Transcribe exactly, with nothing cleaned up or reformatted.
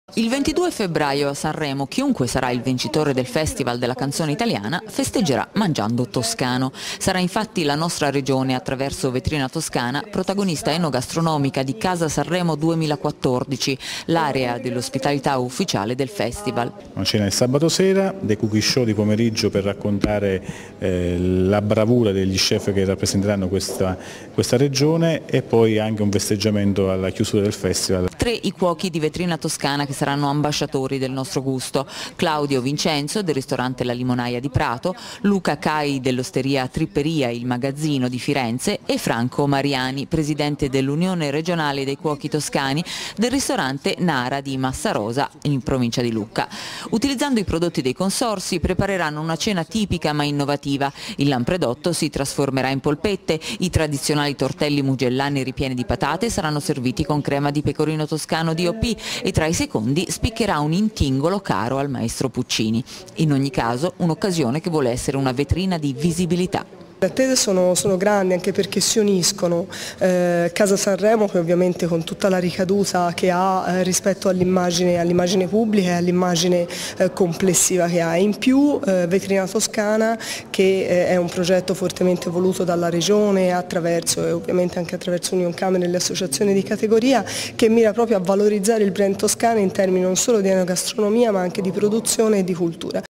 Il ventidue febbraio a Sanremo chiunque sarà il vincitore del Festival della canzone italiana festeggerà mangiando toscano. Sarà infatti la nostra regione, attraverso Vetrina Toscana, protagonista enogastronomica di Casa Sanremo duemilaquattordici, l'area dell'ospitalità ufficiale del festival. Una cena il sabato sera, dei cookie show di pomeriggio per raccontare eh, la bravura degli chef che rappresenteranno questa, questa regione e poi anche un festeggiamento alla chiusura del festival. Tre i cuochi di Vetrina Toscana che saranno ambasciatori del nostro gusto: Claudio Vincenzo del ristorante La Limonaia di Prato, Luca Cai dell'osteria Tripperia Il Magazzino di Firenze e Franco Mariani, presidente dell'Unione Regionale dei Cuochi Toscani del ristorante Nara di Massarosa in provincia di Lucca. Utilizzando i prodotti dei consorsi prepareranno una cena tipica ma innovativa. Il lampredotto si trasformerà in polpette, i tradizionali tortelli mugellani ripieni di patate saranno serviti con crema di pecorino toscano D O P e tra i secondi spiccherà un intingolo caro al maestro Puccini. In ogni caso un'occasione che vuole essere una vetrina di visibilità. Le attese sono, sono grandi anche perché si uniscono eh, Casa Sanremo, che ovviamente con tutta la ricaduta che ha eh, rispetto all'immagine all pubblica e all'immagine eh, complessiva che ha, e in più eh, Vetrina Toscana, che eh, è un progetto fortemente voluto dalla Regione attraverso, e ovviamente anche attraverso Unioncamere e le associazioni di categoria, che mira proprio a valorizzare il brand toscano in termini non solo di enogastronomia ma anche di produzione e di cultura.